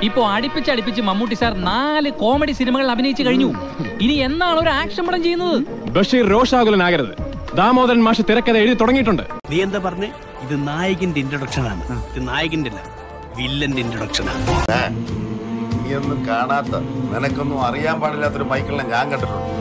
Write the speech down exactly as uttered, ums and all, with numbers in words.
ഇപ്പൊ അടുപ്പിച്ച് അടുപ്പിച്ച് മമ്മൂട്ടി സാർ നാല് കോമഡി സിനിമകൾ അഭിനയിച്ചു കഴിഞ്ഞു. ഇനി എന്നാണ് ഒരു ആക്ഷൻ പടം ചെയ്യുന്നത്? ബഷീർ രോഷാകുലനാകരുത്. ദാമോദരൻ മാഷ് തിരക്കഥ എഴുതി തുടങ്ങിയിട്ടുണ്ട്. നീ എന്താ പറഞ്ഞേ? ഇത് നായകന്റെ ഇൻട്രൊഡക്ഷൻ ആണ്. ഇത് നായകന്റെ അല്ല, വില്ലന്റെ ഇൻട്രൊഡക്ഷൻ ആണ്. നീയൊന്നും കാണാത്ത, നിനക്കൊന്നും അറിയാൻ പാടില്ലാത്തൊരു മൈക്കിളിനെ ഞാൻ കണ്ടിട്ടുണ്ട്.